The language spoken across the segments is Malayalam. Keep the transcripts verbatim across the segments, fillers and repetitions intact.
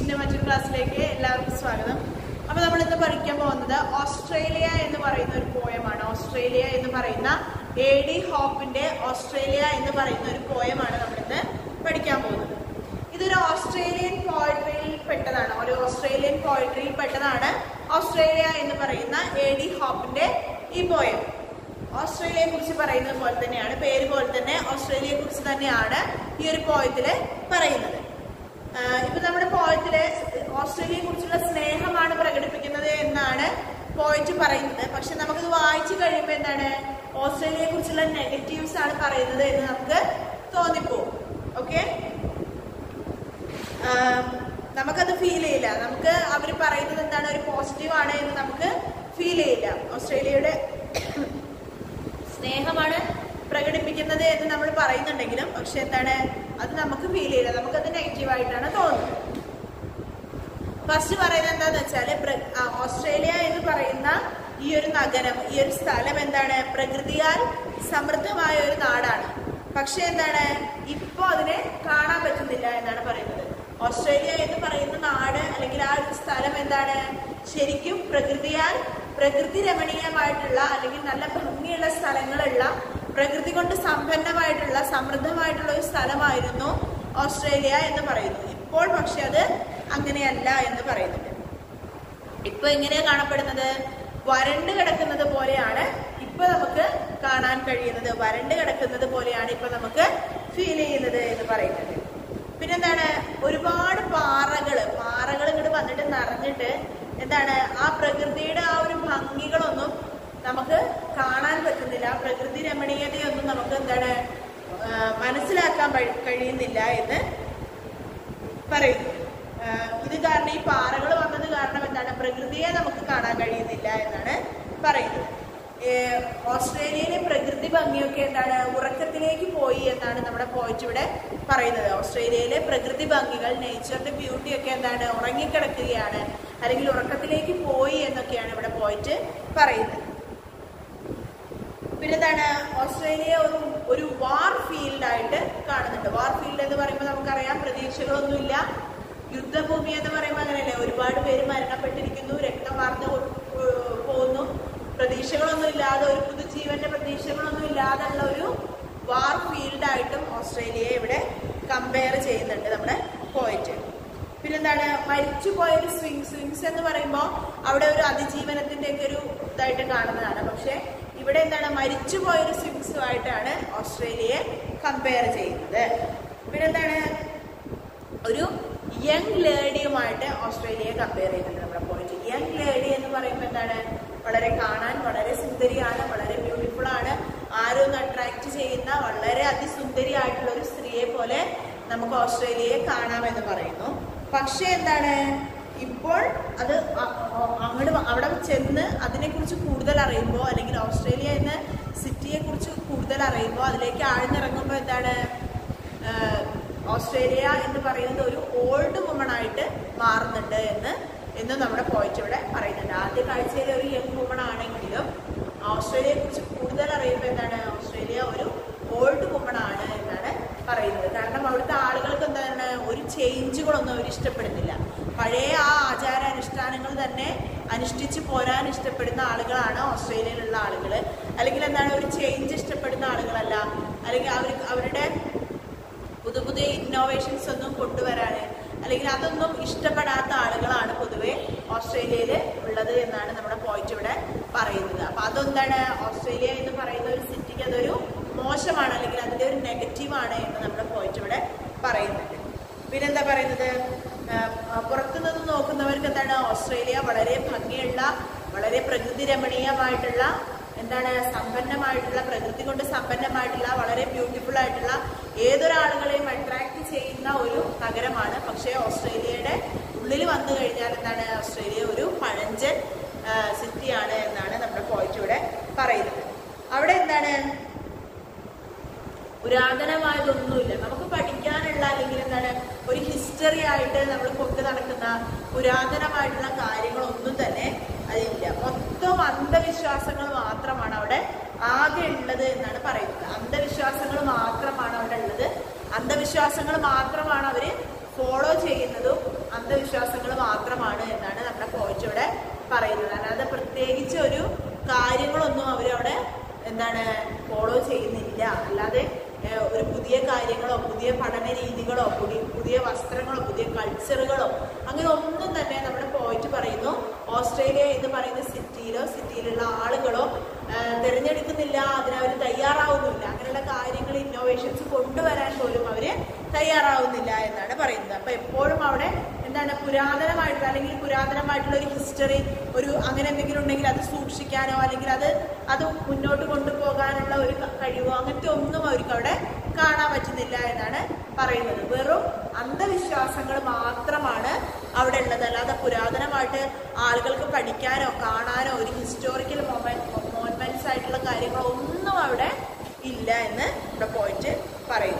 ഇംഗ്ലീഷിന്റെ മറ്റൊരു ക്ലാസ്സിലേക്ക് എല്ലാവർക്കും സ്വാഗതം. അപ്പോൾ നമ്മൾ ഇന്ന് പഠിക്കാൻ പോകുന്നത് ഓസ്ട്രേലിയ എന്ന് പറയുന്ന ഒരു പോയമാണ്. ഓസ്ട്രേലിയ എന്ന് പറയുന്ന എ ഡി ഹോപ്പിന്റെ ഓസ്ട്രേലിയ എന്ന് പറയുന്ന ഒരു പോയമാണ് നമ്മളിന്ന് പഠിക്കാൻ പോകുന്നത്. ഇതൊരു ഓസ്ട്രേലിയൻ പോയട്രിയിൽ പെട്ടതാണ് ഒരു ഓസ്ട്രേലിയൻ പോയട്രിയിൽ പെട്ടതാണ് ഓസ്ട്രേലിയ എന്ന് പറയുന്ന എ ഡി ഹോപ്പിന്റെ ഈ പോയം. ഓസ്ട്രേലിയയെ കുറിച്ച് പറയുന്നത് പോലെ തന്നെയാണ്, പേര് പോലെ തന്നെ ഓസ്ട്രേലിയയെ കുറിച്ച് തന്നെയാണ് ഈ ഒരു പോയത്തില് പറയുന്നത്. ഇപ്പൊ നമ്മുടെ പോയത്തില് ഓസ്ട്രേലിയയെ കുറിച്ചുള്ള സ്നേഹമാണ് പ്രകടിപ്പിക്കുന്നത് എന്നാണ് പോയറ്റ് പറയുന്നത്. പക്ഷെ നമുക്കിത് വായിച്ചു കഴിയുമ്പോൾ എന്താണ്, ഓസ്ട്രേലിയയെ കുറിച്ചുള്ള നെഗറ്റീവ്സ് ആണ് പറയുന്നത് എന്ന് നമുക്ക് തോന്നിപ്പോകും. ഓക്കെ, നമുക്കത് ഫീൽ ചെയ്യില്ല. നമുക്ക് അവർ പറയുന്നത് എന്താണ്, ഒരു പോസിറ്റീവ് ആണ് എന്ന് നമുക്ക് ഫീൽ ചെയ്യില്ല. ഓസ്ട്രേലിയയുടെ സ്നേഹമാണ് പ്രകടിപ്പിക്കുന്നത് എന്ന് നമ്മൾ പറയുന്നുണ്ടെങ്കിലും പക്ഷെ എന്താണ്, അത് നമുക്ക് ഫീൽ ചെയ്യില്ല, നമുക്കത് നെഗറ്റീവായിട്ടാണ് തോന്നുന്നത്. ഫസ്റ്റ് പറയുന്നത് എന്താന്ന് വെച്ചാല്, ഓസ്ട്രേലിയ എന്ന് പറയുന്ന ഈ ഒരു നഗരം, ഈ ഒരു സ്ഥലം എന്താണ്, പ്രകൃതിയാൽ സമൃദ്ധമായ ഒരു നാടാണ്. പക്ഷെ എന്താണ്, ഇപ്പൊ അതിനെ കാണാൻ പറ്റുന്നില്ല എന്നാണ് പറയുന്നത്. ഓസ്ട്രേലിയ എന്ന് പറയുന്ന നാട് അല്ലെങ്കിൽ ആ ഒരു സ്ഥലം എന്താണ്, ശരിക്കും പ്രകൃതിയാൽ പ്രകൃതി രമണീയമായിട്ടുള്ള അല്ലെങ്കിൽ നല്ല ഭംഗിയുള്ള സ്ഥലങ്ങളുള്ള, പ്രകൃതി കൊണ്ട് സമ്പന്നമായിട്ടുള്ള സമൃദ്ധമായിട്ടുള്ള ഒരു സ്ഥലമായിരുന്നു ഓസ്ട്രേലിയ എന്ന് പറയുന്നു. ഇപ്പോൾ പക്ഷെ അത് അങ്ങനെയല്ല എന്ന് പറയുന്നുണ്ട്. ഇപ്പൊ എങ്ങനെയാ കാണപ്പെടുന്നത്, വരണ്ട് കിടക്കുന്നത് പോലെയാണ് ഇപ്പൊ നമുക്ക് കാണാൻ കഴിയുന്നത്. വരണ്ട് കിടക്കുന്നത് പോലെയാണ് ഇപ്പൊ നമുക്ക് ഫീൽ ചെയ്യുന്നത് എന്ന് പറയുന്നത്. പിന്നെന്താണ്, ഒരുപാട് പാറകള് പാറകൾ ഇങ്ങോട്ട് വന്നിട്ട് നിറഞ്ഞിട്ട് എന്താണ്, ആ പ്രകൃതിയുടെ ആ ഒരു ഭംഗികളൊന്നും നമുക്ക് കാണാൻ പറ്റുന്നില്ല. പ്രകൃതി രമണീയതയൊന്നും നമുക്ക് എന്താണ് മനസ്സിലാക്കാൻ കഴിയുന്നില്ല എന്ന് പറയുന്നു. ഇത് കാരണം, ഈ പാറകൾ വന്നത് കാരണം എന്താണ്, പ്രകൃതിയെ നമുക്ക് കാണാൻ കഴിയുന്നില്ല എന്നാണ് പറയുന്നത്. ഓസ്ട്രേലിയയിലെ പ്രകൃതി ഭംഗിയൊക്കെ എന്താണ്, ഉറക്കത്തിലേക്ക് പോയി എന്നാണ് നമ്മുടെ പോയിന്റ് ഇവിടെ പറയുന്നത്. ഓസ്ട്രേലിയയിലെ പ്രകൃതി ഭംഗികൾ, നേച്ചറിന്റെ ബ്യൂട്ടി ഒക്കെ എന്താണ്, ഉറങ്ങിക്കിടക്കുകയാണ് അല്ലെങ്കിൽ ഉറക്കത്തിലേക്ക് പോയി എന്നൊക്കെയാണ് ഇവിടെ പോയിന്റ് പറയുന്നത്. പിന്നെന്താണ്, ഓസ്ട്രേലിയ ഒരു ഒരു വാർ ഫീൽഡ് ആയിട്ട് കാണുന്നുണ്ട്. വാർ ഫീൽഡ് എന്ന് പറയുമ്പോൾ നമുക്കറിയാം, പ്രതീക്ഷകളൊന്നുമില്ല. യുദ്ധഭൂമി എന്ന് പറയുമ്പോൾ അങ്ങനെയല്ലേ, ഒരുപാട് പേര് മരണപ്പെട്ടിരിക്കുന്നു, രക്തം വാർന്നു പോകുന്നു, പ്രതീക്ഷകളൊന്നും ഇല്ലാതെ, ഒരു പുതുജീവന്റെ പ്രതീക്ഷകളൊന്നും ഇല്ലാതെയുള്ള ഒരു വാർ ഫീൽഡായിട്ടും ഓസ്ട്രേലിയയെ ഇവിടെ കമ്പയർ ചെയ്യുന്നുണ്ട് നമ്മുടെ പോയിന്റ്. പിന്നെന്താണ്, മരിച്ചുപോയൊരു സ്വിങ് സ്വിങ്സ് എന്ന് പറയുമ്പോൾ അവിടെ ഒരു അതിജീവനത്തിന്റെ ഒക്കെ ഒരു ഇതായിട്ട് കാണുന്നതാണ്. പക്ഷെ ഇവിടെ എന്താണ്, മരിച്ചുപോയൊരു സ്വിങ്സുമായിട്ടാണ് ഓസ്ട്രേലിയയെ കമ്പയർ ചെയ്യുന്നത്. പിന്നെന്താണ്, ഒരു യങ് ലേഡിയുമായിട്ട് ഓസ്ട്രേലിയയെ കമ്പയർ ചെയ്യുന്നുണ്ട് നമ്മുടെ പോയിന്റ്. യങ് ലേഡി എന്ന് പറയുമ്പോൾ എന്താണ്, വളരെ കാണാൻ വളരെ സുന്ദരിയാണ്, വളരെ ബ്യൂട്ടിഫുൾ ആണ്, ആരും ഒന്ന് അട്രാക്ട് ചെയ്യുന്ന വളരെ അതിസുന്ദരിയായിട്ടുള്ള ഒരു സ്ത്രീയെ പോലെ നമുക്ക് ഓസ്ട്രേലിയയെ കാണാമെന്ന് പറയുന്നു. പക്ഷെ എന്താണ്, ഇപ്പോൾ അത് അങ്ങോട്ട് അവിടെ ചെന്ന് അതിനെക്കുറിച്ച് കൂടുതൽ അറിയുമ്പോൾ, അല്ലെങ്കിൽ ഓസ്ട്രേലിയ എന്ന സിറ്റിയെ കുറിച്ച് കൂടുതൽ അറിയുമ്പോൾ, അതിലേക്ക് ആഴ്ന്നിറങ്ങുമ്പോൾ എന്താണ്, ഓസ്ട്രേലിയ എന്ന് പറയുന്നത് ഒരു ഓൾഡ് വുമൺ ആയിട്ട് മാറുന്നുണ്ട് എന്ന് എന്ന് നമ്മുടെ പോയിന്റ് ഇവിടെ പറയുന്നുണ്ട്. ആദ്യ കാഴ്ചയിൽ ഒരു യങ് വുമൺ ആണെങ്കിലും ഓസ്ട്രേലിയയെ കുറിച്ച് കൂടുതൽ അറിയുമ്പോൾ എന്താണ്, ഓസ്ട്രേലിയ ഒരു ഓൾഡ് വുമൺ ആണ് എന്നാണ് പറയുന്നത്. കാരണം അവിടുത്തെ ആളുകൾക്ക് എന്താണ്, ഒരു ചേഞ്ചുകളൊന്നും അവർ ഇഷ്ടപ്പെടുന്നില്ല. പഴയ ആ ആചാരാനുഷ്ഠാനങ്ങൾ തന്നെ അനുഷ്ഠിച്ച് പോരാൻ ഇഷ്ടപ്പെടുന്ന ആളുകളാണ് ഓസ്ട്രേലിയയിലുള്ള ആളുകൾ. അല്ലെങ്കിൽ എന്താണ്, ഒരു ചേഞ്ച് ഇഷ്ടപ്പെടുന്ന ആളുകളല്ല, അല്ലെങ്കിൽ അവർ അവരുടെ പുതിയ പുതിയ ഇന്നോവേഷൻസ് ഒന്നും കൊണ്ടുവരാൻ അല്ലെങ്കിൽ അതൊന്നും ഇഷ്ടപ്പെടാത്ത ആളുകളാണ് പൊതുവെ ഓസ്ട്രേലിയയിൽ ഉള്ളത് എന്നാണ് നമ്മുടെ പോയിന്റ് ഇവിടെ പറയുന്നത്. അപ്പൊ അതെന്താണ്, ഓസ്ട്രേലിയ എന്ന് പറയുന്ന ഒരു സിറ്റിക്ക് അതൊരു മോശമാണ് അല്ലെങ്കിൽ അതിന്റെ ഒരു നെഗറ്റീവാണ് എന്ന് നമ്മുടെ പോയിന്റ് ഇവിടെ പറയുന്നുണ്ട്. പിന്നെന്താ പറയുന്നത്, പുറത്തു നിന്ന് നോക്കുന്നവർക്ക് എന്താണ്, ഓസ്ട്രേലിയ വളരെ ഭംഗിയുള്ള, വളരെ പ്രകൃതി രമണീയമായിട്ടുള്ള, എന്താണ്, സമ്പന്നമായിട്ടുള്ള, പ്രകൃതി കൊണ്ട് സമ്പന്നമായിട്ടുള്ള, വളരെ ബ്യൂട്ടിഫുൾ ആയിട്ടുള്ള, ഏതൊരാളുകളെയും അട്രാക്ട് ചെയ്യുന്ന ഒരു നഗരമാണ്. പക്ഷേ ഓസ്ട്രേലിയയുടെ ഉള്ളിൽ വന്നു കഴിഞ്ഞാൽ എന്താണ്, ഓസ്ട്രേലിയ ഒരു പഴഞ്ചൻ സിറ്റിയാണ് എന്നാണ് നമ്മുടെ പോയിന്റ് ഇവിടെ പറയുന്നത്. അവിടെ എന്താണ്, പുരാതനമായതൊന്നുമില്ല, നമുക്ക് പഠിക്കാനുള്ള അല്ലെങ്കിൽ എന്താണ് ഒരു ഹിസ്റ്ററി ആയിട്ട് നമ്മൾ കൊണ്ടു നടക്കുന്ന പുരാതനമായിട്ടുള്ള കാര്യങ്ങളൊന്നും തന്നെ അതില്ല. മൊത്തം അന്ധവിശ്വാസങ്ങൾ മാത്രമാണ് അവിടെ ആകെ ഉള്ളത് എന്നാണ് പറയുന്നത്. അന്ധവിശ്വാസങ്ങൾ മാത്രമാണ് അവിടെ ഉള്ളത്. അന്ധവിശ്വാസങ്ങൾ മാത്രമാണ് അവര് ഫോളോ ചെയ്യുന്നതും അന്ധവിശ്വാസങ്ങൾ മാത്രമാണ് എന്നാണ് നമ്മുടെ പോയിന്റ് ഇവിടെ പറയുന്നത്. അല്ലാതെ പ്രത്യേകിച്ച് ഒരു കാര്യങ്ങളൊന്നും അവരവിടെ എന്താണ് ഫോളോ ചെയ്യുന്നില്ല. അല്ലാതെ ഒരു പുതിയ കാര്യങ്ങളോ പുതിയ പഠന രീതികളോ പുതിയ പുതിയ വസ്ത്രങ്ങളോ പുതിയ കൾച്ചറുകളോ അങ്ങനെ ഒന്നും തന്നെ നമ്മുടെ പോയിന്റ് പറയുന്നു ഓസ്ട്രേലിയ എന്ന് പറയുന്ന സിറ്റിയിലോ സിറ്റിയിലുള്ള ആളുകളോ തിരഞ്ഞെടുക്കുന്നില്ല, അതിനവർ തയ്യാറാവുന്നില്ല. അങ്ങനെയുള്ള കാര്യങ്ങൾ ഇന്നോവേഷൻസ് കൊണ്ടുവരാൻ പോലും അവര് തയ്യാറാവുന്നില്ല എന്നാണ് പറയുന്നത്. അപ്പൊ എപ്പോഴും അവിടെ എന്താണ് പുരാതനമായിട്ടുള്ള അല്ലെങ്കിൽ പുരാതനമായിട്ടുള്ള ഒരു ഹിസ്റ്ററി ഒരു അങ്ങനെ എന്തെങ്കിലും ഉണ്ടെങ്കിൽ അത് സൂക്ഷിക്കാനോ അല്ലെങ്കിൽ അത് അത് മുന്നോട്ട് കൊണ്ടുപോകാനുള്ള ഒരു കഴിവോ അങ്ങനത്തെ ഒന്നും അവർക്ക് അവിടെ കാണാൻ പറ്റുന്നില്ല എന്നാണ് പറയുന്നത്. വെറും അന്ധവിശ്വാസങ്ങൾ മാത്രമാണ് അവിടെ ഉള്ളത്. അല്ലാതെ പുരാതനമായിട്ട് ആളുകൾക്ക് പഠിക്കാനോ കാണാനോ ഒരു ഹിസ്റ്റോറിക്കൽ മോമെന്റ്സ് ആയിട്ടുള്ള കാര്യങ്ങളോ ഒന്നും അവിടെ ഇല്ല എന്ന് ഇവിടെ പോയിന്റ് പറയുന്നു.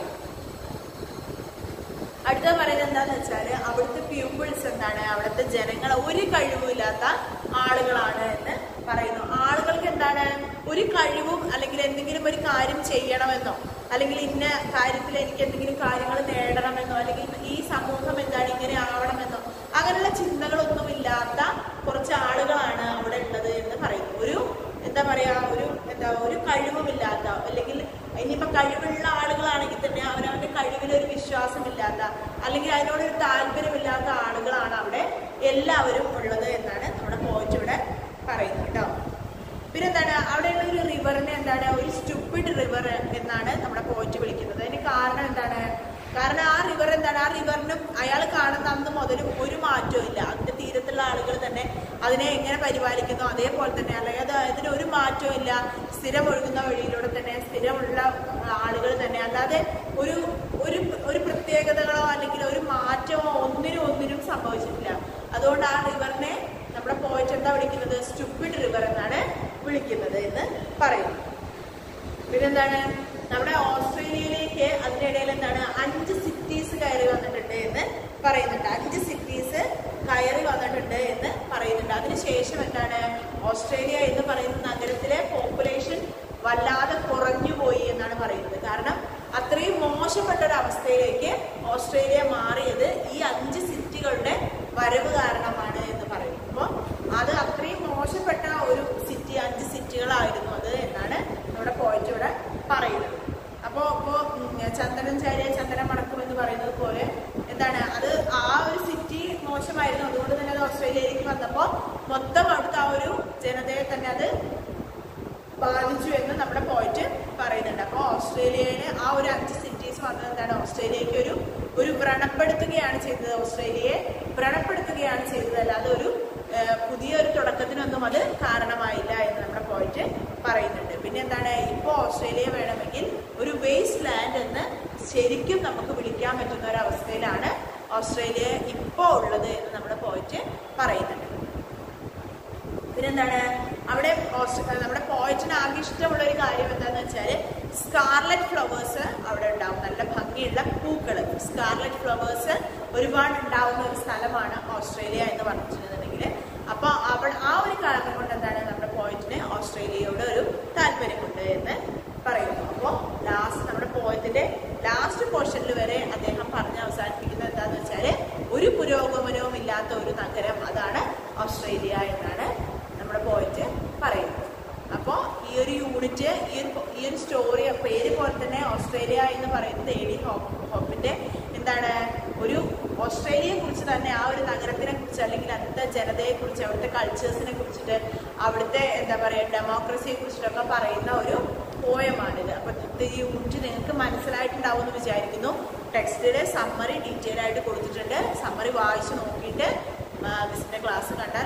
അടുത്ത പറയുന്നത് എന്താന്ന് വെച്ചാല് അവിടുത്തെ പീപ്പിൾസ് എന്താണ്, അവിടുത്തെ ജനങ്ങൾ ഒരു കഴിവുമില്ലാത്ത ആളുകളാണ് എന്ന് പറയുന്നു. ആളുകൾക്ക് എന്താണ് ഒരു കഴിവും അല്ലെങ്കിൽ എന്തെങ്കിലും ഒരു കാര്യം ചെയ്യണമെന്നോ അല്ലെങ്കിൽ ഇന്ന കാര്യത്തിൽ എനിക്ക് എന്തെങ്കിലും കാര്യങ്ങൾ നേടണമെന്നോ അല്ലെങ്കിൽ ഈ സമൂഹം എന്താണ് ഇങ്ങനെ ആവണമെന്നോ അങ്ങനെയുള്ള ചിന്തകളൊന്നും ഇല്ലാത്ത കുറച്ച് ആളുകളാണ് അവിടെ ഉള്ളത് എന്ന് പറയുന്നു. ഒരു എന്താ പറയാ ഒരു എന്താ ഒരു കഴിവുമില്ലാത്ത അല്ലെങ്കിൽ ഇനിയിപ്പോ കഴിവുള്ള ആളുകളാണെങ്കിൽ തന്നെ അവരവന്റെ കഴിവിലൊരു വിശ്വാസമില്ലാത്ത അല്ലെങ്കിൽ അതിനോടൊരു താല്പര്യമില്ലാത്ത ആളുകളാണ് അവിടെ എല്ലാവരും ഉള്ളത് എന്നാണ് നമ്മുടെ പോയിന്റ് ഇവിടെ പറയുന്നത് കേട്ടോ. പിന്നെന്താണ് അവിടെയുള്ള ഒരു റിവറിനെ എന്താണ് ഒരു സ്റ്റുപ്പിഡ് റിവർ എന്നാണ് നമ്മുടെ പോയിന്റ് വിളിക്കുന്നത്. അതിന് കാരണം എന്താണ്, കാരണം ആ റിവർ എന്താണ് ആ റിവറിനും അയാൾ കാണുന്ന അന്ന് മുതലും ഒരു മാറ്റവും ഇല്ല. അതിന്റെ തീരത്തുള്ള ആളുകൾ തന്നെ അതിനെ എങ്ങനെ പരിപാലിക്കുന്നു അതേപോലെ തന്നെ അല്ലെങ്കിൽ അത് അതിന് ഒരു മാറ്റവും ഇല്ല. സ്ഥിരം ഒഴുകുന്ന വഴിയിലൂടെ തന്നെ സ്ഥിരമുള്ള ആളുകൾ തന്നെ, അല്ലാതെ ഒരു ഒരു ഒരു പ്രത്യേകതകളോ അല്ലെങ്കിൽ ഒരു മാറ്റമോ ഒന്നിനും ഒന്നിനും സംഭവിച്ചിട്ടില്ല. അതുകൊണ്ട് ആ റിവറിനെ നമ്മുടെ പോയിന്റ് എന്താ വിളിക്കുന്നത് സ്റ്റുപ്പിഡ് റിവർ എന്നാണ് വിളിക്കുന്നത് എന്ന് പറയുന്നു. പിന്നെന്താണ് നമ്മുടെ ഓസ്ട്രേലിയയിലേക്ക് അതിനിടയിൽ എന്താണ് അഞ്ച് സിറ്റീസ് കയറി വന്നിട്ടുണ്ട് എന്ന് പറയുന്നുണ്ട്. അഞ്ച് സിറ്റീസ് കയറി വന്നിട്ടുണ്ട് എന്ന് പറയുന്നുണ്ട്. അതിനുശേഷം എന്താണ് ഓസ്ട്രേലിയ എന്ന് പറയുന്ന നഗരത്തിലെ പോപ്പുലേഷൻ വല്ലാതെ കുറഞ്ഞു പോയി എന്നാണ് പറയുന്നത്. കാരണം അത്രയും മോശപ്പെട്ട ഒരു അവസ്ഥയിലേക്ക് ഓസ്ട്രേലിയ മാറിയത് ഈ അഞ്ച് സിറ്റികളുടെ വരവ് കാരണമാണ് എന്ന് പറയുന്നു. അപ്പോൾ അത് അത്രയും മോശപ്പെട്ട ഒരു സിറ്റി അഞ്ച് സിറ്റികളായിരുന്നു അത് എന്നാണ് നമ്മുടെ പോയിന്റ് ഇവിടെ പറയുന്നത്. അപ്പോൾ ഇപ്പോൾ ചന്ദനം ചാരിയ ചന്ദനം മണക്കും എന്ന് പറയുന്നത് പോലെ എന്താണ് അത് ആ ഒരു സിറ്റി മോശമായിരുന്നു. അതുകൊണ്ട് തന്നെ അത് ഓസ്ട്രേലിയയിലേക്ക് വന്നപ്പോൾ മൊത്തം അവിടുത്തെ ആ ഒരു ജനതയെ തന്നെ അത് ബാധിച്ചു എന്ന് നമ്മുടെ പോയിന്റ് പറയുന്നുണ്ട്. അപ്പോൾ ഓസ്ട്രേലിയയിൽ ആ ഒരു അഞ്ച് സിറ്റീസ് വന്നത് എന്താണ് ഓസ്ട്രേലിയക്ക് ഒരു ഒരു വ്രണപ്പെടുത്തുകയാണ് ചെയ്തത്. ഓസ്ട്രേലിയയെ വ്രണപ്പെടുത്തുകയാണ് ചെയ്തത്, അല്ലാതെ ഒരു പുതിയൊരു തുടക്കത്തിനൊന്നും അത് കാരണമായില്ല എന്ന് നമ്മുടെ പോയിന്റ് പറയുന്നുണ്ട്. പിന്നെ എന്താണ് ഇപ്പോൾ ഓസ്ട്രേലിയ വേണമെങ്കിൽ ഒരു വേസ്റ്റ് ലാൻഡ് എന്ന് ശരിക്കും നമുക്ക് വിളിക്കാൻ പറ്റുന്ന ഒരു അവസ്ഥയിലാണ് ഓസ്ട്രേലിയ ഇപ്പോൾ ഉള്ളത് എന്ന് നമ്മുടെ പോയിന്റ് പറയുന്നുണ്ട്. പിന്നെന്താണ് അവിടെ നമ്മുടെ പോയിന്റിന് ആകെ ഇഷ്ടമുള്ള ഒരു കാര്യം എന്താണെന്ന് വെച്ചാൽ സ്കാർലറ്റ് ഫ്ലവേഴ്സ് അവിടെ ഉണ്ടാവും. നല്ല ഭംഗിയുള്ള പൂക്കൾ സ്കാർലറ്റ് ഫ്ലവേഴ്സ് ഒരുപാട് ഉണ്ടാവുന്ന ഒരു സ്ഥലമാണ് ഓസ്ട്രേലിയ എന്ന് പറഞ്ഞിട്ടുണ്ടെന്നുണ്ടെങ്കിൽ. അപ്പോൾ അവിടെ ആ ഒരു കാരണം കൊണ്ട് എന്താണ് നമ്മുടെ പോയിന്റിന് ഓസ്ട്രേലിയയോട് ഒരു താല്പര്യമുണ്ട് എന്ന് പറയുന്നു. അപ്പോൾ ലാസ്റ്റ് നമ്മുടെ പോയിന്റിന്റെ ലാസ്റ്റ് പോർഷനിൽ വരെ അദ്ദേഹം പറഞ്ഞ് അവസാനിപ്പിക്കുന്നത് എന്താണെന്ന് വെച്ചാൽ ഒരു പുരോഗമനവും ഇല്ലാത്ത ഒരു നഗരം അതാണ് ഓസ്ട്രേലിയ എന്നാണ് നമ്മുടെ പോയിന്റ് പറയുന്നത്. അപ്പോൾ ഈ ഒരു യൂണിറ്റ് ഈ ഒരു ഈ ഒരു സ്റ്റോറി പേര് പോലെ തന്നെ ഓസ്ട്രേലിയ എന്ന് പറയുന്നത് എ ഡി ഹോപ്പിന്റെ എന്താണ് ഒരു ഓസ്ട്രേലിയയെ കുറിച്ച് തന്നെ ആ ഒരു നഗരത്തിനെ കുറിച്ച് അല്ലെങ്കിൽ അവിടുത്തെ ജനതയെ കുറിച്ച് അവിടുത്തെ കൾച്ചേഴ്സിനെ കുറിച്ചിട്ട് അവിടുത്തെ എന്താ പറയുക ഡെമോക്രസിയെ കുറിച്ചിട്ടൊക്കെ പറയുന്ന ഒരു പോയമാണിത്. അപ്പൊ ഈ യൂണിറ്റ് നിങ്ങൾക്ക് മനസ്സിലായിട്ടുണ്ടാവും എന്ന് വിചാരിക്കുന്നു. ടെക്സ്റ്റിലെ സമ്മറി ഡീറ്റെയിൽ ആയിട്ട് കൊടുത്തിട്ടുണ്ട്. സമ്മറി വായിച്ചു നോക്കിയിട്ട് മിസ്സിന്റെ ക്ലാസ് കണ്ടാൽ